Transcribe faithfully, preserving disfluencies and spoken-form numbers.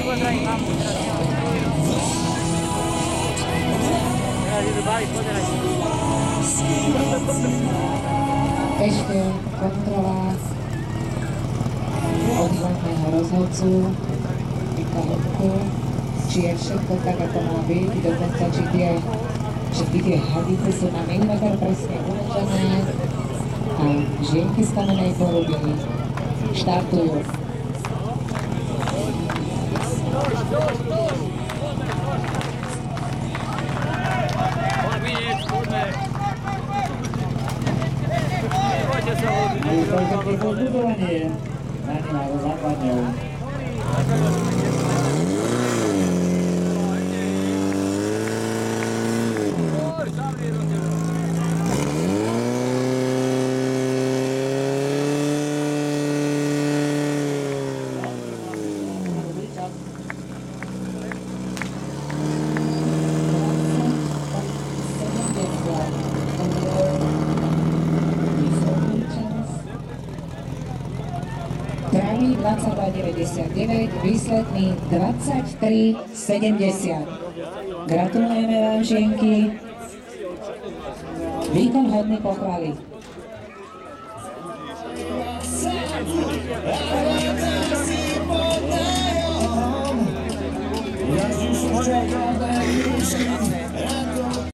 Ešte kontrola od hlavného rozhodcu Michalovku, či je všetko tak, ako má byť, dokonca či tie všetky tie hadice sú na milimeter presne uložené a žienky z kamenej poruby štartujú. Výsledky pozbudovanie na nemálo základňou. Pravý dvadsaťdva deväťdesiatdeväť, výsledný dvadsaťtri sedemdesiat. Gratulujeme vám, žienky. Výkon hodný pochvály.